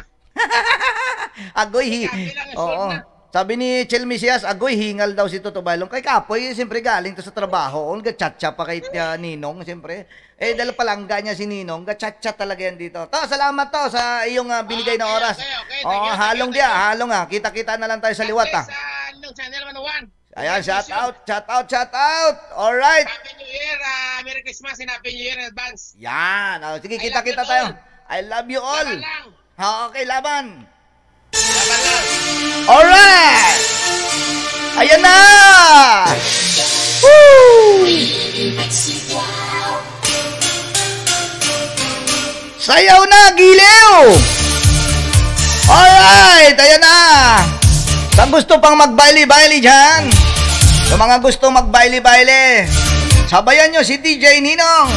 Agoy, oo. Sabi ni Chel Mesias, agoy, hingal daw si Toto Bailon. Kay Kapoy, siyempre galing to sa trabaho. O, gatchatcha pa kay uh, Ninong, siyempre. Eh, dahil palangga niya si Ninong, gatchatcha talaga yan dito. To, salamat to sa iyong uh, binigay okay, na oras. Okay, okay. Oh, halong dia, halong ah. Kita-kita na lang tayo sa liwat ah. Sa uh, channel one oh one. Ayan, shout out, shout out, shout out. Alright. Happy New Year, uh, Merry Christmas and Happy New Year in advance. Yan. Oh, sige, kita-kita tayo. I love you all. Laban lang. Ha, okay, laban. Laban lang. Alright! Ayan na! Woo! Sayaw na, giliw! Alright! Ayan na! Sa gusto pang magbaili-baili dyan, sa mga gusto magbaili-baili, sabayan nyo si D J Ninong.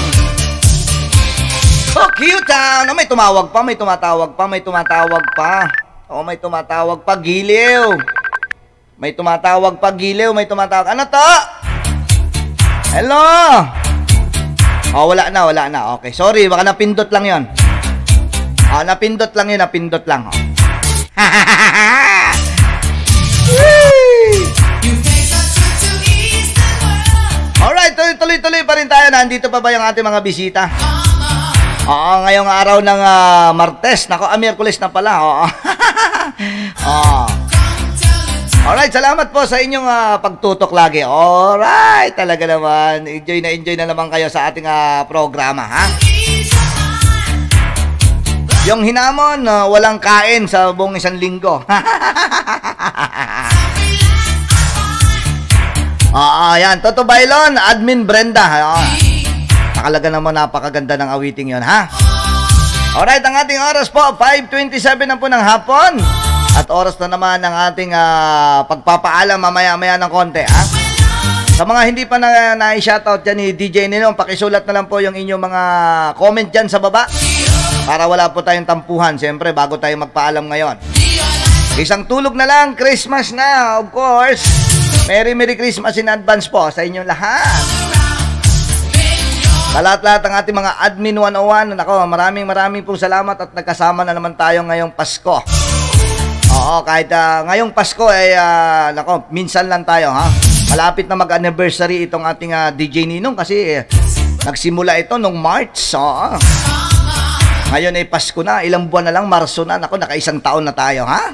Oh, cute ah! No, may tumawag pa, may tumatawag pa, may tumatawag pa. Oh, may tumatawag pa, giliw. May tumatawag pa, Giliw. May tumatawag. Ano to? Hello? Oh, wala na, wala na. Okay, sorry. Baka napindot lang yon. Oh, napindot lang yun. Napindot lang. Oh. Alright, tuloy-tuloy pa rin tayo. Nandito pa ba yung ating mga bisita? Oo, ngayong araw ng uh, Martes. Nako, ah, Miyerkules na pala. Oo. Oo. Alright, salamat po sa inyong uh, pagtutok lagi. Alright, talaga naman. Enjoy na enjoy na naman kayo sa ating uh, programa, ha? Yung hinamon, uh, walang kain sa buong isang linggo. Oo, yan. Toto Bailon, Admin Brenda. Oo. Nakalaga naman napakaganda ng awiting yon, ha? Alright, ang ating oras po, five twenty-seven na po ng hapon. At oras na naman ng ating uh, pagpapaalam mamaya-maya ng konti, ha? Sa mga hindi pa na na-shoutout dyan ni D J Ninong, pakisulat na lang po yung inyong mga comment dyan sa baba para wala po tayong tampuhan, siyempre, bago tayo magpaalam ngayon. Isang tulog na lang, Christmas na, of course. Merry Merry Christmas in advance po sa inyong lahat. Sa lahat-lahat ng ating mga Admin one oh one, nako, maraming maraming pong salamat at nagkasama na naman tayo ngayong Pasko. Oo, kahit uh, ngayong Pasko ay uh, nako, minsan lang tayo, ha. Malapit na mag-anniversary itong ating uh, D J Ninong kasi eh, nagsimula ito nung March. Oo. Ngayon ay Pasko na, ilang buwan na lang, Marso na. Nako, naka-isang taon na tayo, ha.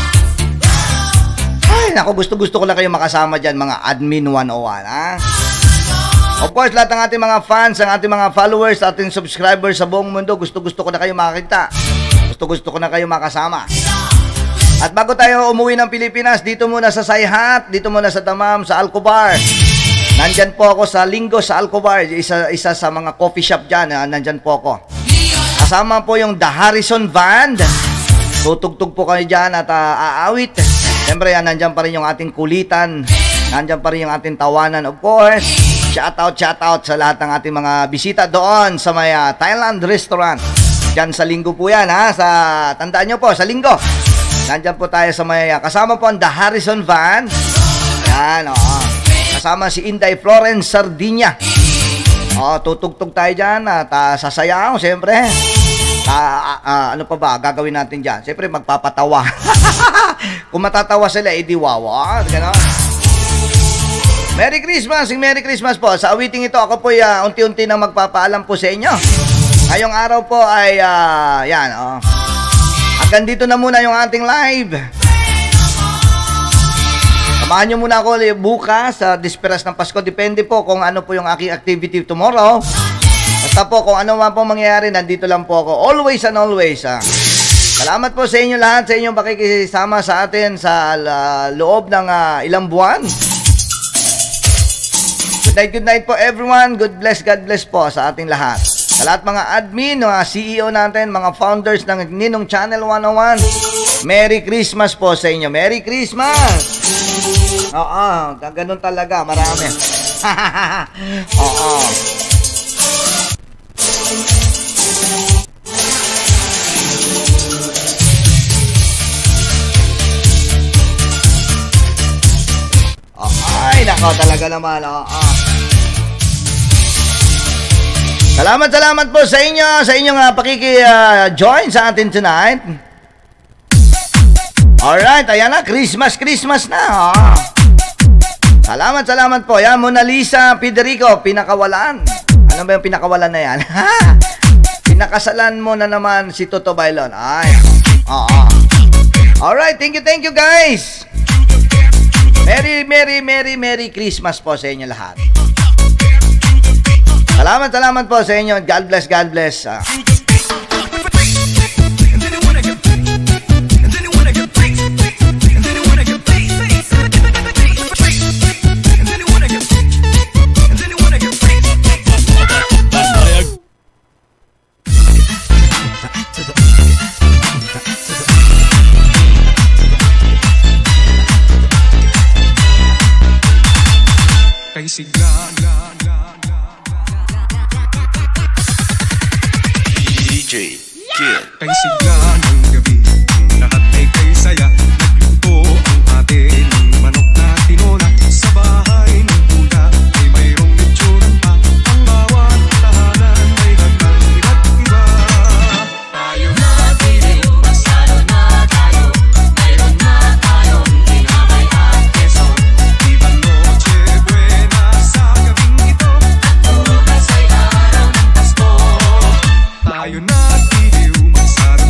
Ay, nako, gusto-gusto ko lang kayo makasama dyan, mga Admin one oh one, ha. Of course, lahat ng ating mga fans, ang ating mga followers, ating subscribers sa buong mundo, gusto-gusto ko na kayo makakita. Gusto-gusto ko na kayo makasama. At bago tayo umuwi ng Pilipinas, dito muna sa Sayhat, dito muna sa Damam, sa Alcobar. Nandyan po ako sa Linggo sa Alcobar, isa, isa sa mga coffee shop dyan, nandyan po ako. Kasama po yung The Harrison Band. Tutugtog po kayo dyan at uh, aawit. Siyempre, yan, nandyan pa rin yung ating kulitan. Nandyan pa rin yung ating tawanan, of course. Shout out, shout out sa lahat ng ating mga bisita doon sa may uh, Thailand restaurant. Diyan sa Linggo po yan, ha? Sa, tandaan nyo po, sa Linggo. Nandyan po tayo sa may, uh, kasama po ang The Harrison Van. Yan, oo. Kasama si Inday Florence Sardinia. Oo, tutugtog tayo dyan at uh, sasayaw, siyempre. Uh, uh, uh, ano pa ba gagawin natin dyan? Siyempre, magpapatawa. Kung matatawa sila, edi wawa. Gano'n. Merry Christmas! Merry Christmas po. Sa awiting ito, ako po uh, unti-unti na magpapaalam po sa inyo. Ngayong araw po ay, uh, yan, oh. Hanggang dito na muna yung ating live. Samahan nyo muna ako bukas sa uh, Disperas ng Pasko. Depende po kung ano po yung aking activity tomorrow. Basta po kung ano man po mangyayari, nandito lang po ako. Always and always. Uh. Salamat po sa inyo lahat, sa inyong pakikisama sa atin sa uh, loob ng uh, ilang buwan. Good night, good night po everyone. Good bless, God bless po sa ating lahat. Sa lahat mga admin, mga C E O natin, mga founders ng Ninong Channel one oh one. Merry Christmas po sa inyo. Merry Christmas! Oo, ganun talaga. Marami. Oo. Ay, nako talaga naman. Oo. Salamat, salamat po sa inyo, sa inyong uh, pakiki-join uh, sa atin tonight. Alright, ayan na, Christmas, Christmas na. Oh. Salamat, salamat po. Yan, Mona Lisa Federico, pinakawalan. Ano ba yung pinakawalan na yan? Pinakasalan mo na naman si Toto Bailon. Ay, oo. Alright, thank you, thank you guys. Merry, Merry, Merry, Merry Christmas po sa inyo lahat. Salamat, salamat po sa inyo. God bless, God bless. Uh. Kay sigla D J Kid. Kay sigla ng gabi, lahat ay kay saya. Nagluto ang atin ng manok at iliw magsabi